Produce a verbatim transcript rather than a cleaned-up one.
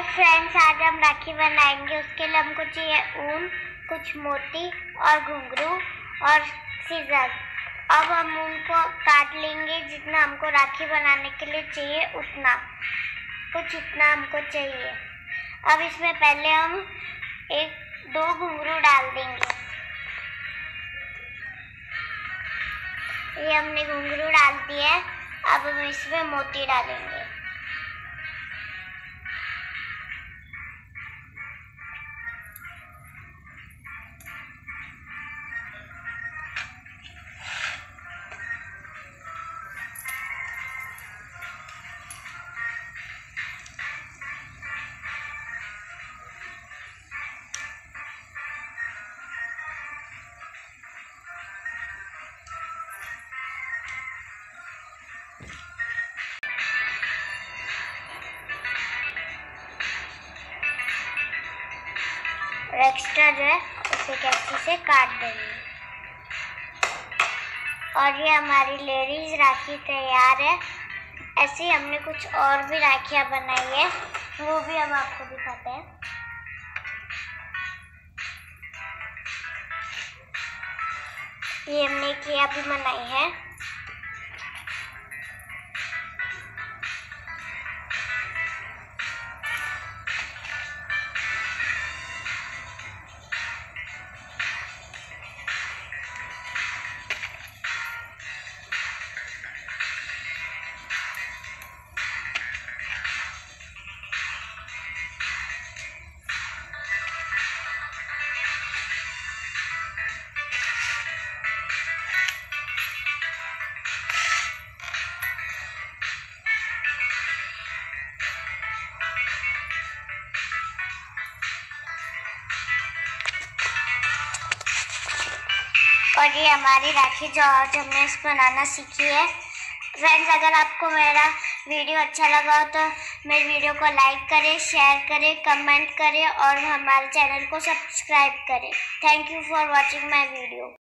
Friends, आज हम राखी बनाएंगे। उसके लिए हमको चाहिए ऊन, कुछ मोती और घुंघरू और सीजर। अब हम ऊन को काट लेंगे जितना हमको राखी बनाने के लिए चाहिए उतना, कुछ इतना हमको चाहिए। अब इसमें पहले हम एक दो घुंघरू डाल देंगे। ये हमने घुंघरू डाल दिया है। अब हम इसमें मोती डालेंगे। एक्स्ट्रा जो है उसे कैंची से काट देंगे। और ये हमारी लेडीज राखी तैयार है। ऐसे ही हमने कुछ और भी राखियाँ बनाई है, वो भी हम आपको दिखाते हैं। ये हमने किया भी बनाई है। और ये हमारी राखी जो आज हमने इस बनाना सीखी है। फ्रेंड्स, अगर आपको मेरा वीडियो अच्छा लगा हो तो मेरे वीडियो को लाइक करें, शेयर करें, कमेंट करें और हमारे चैनल को सब्सक्राइब करें। Thank you for watching my video.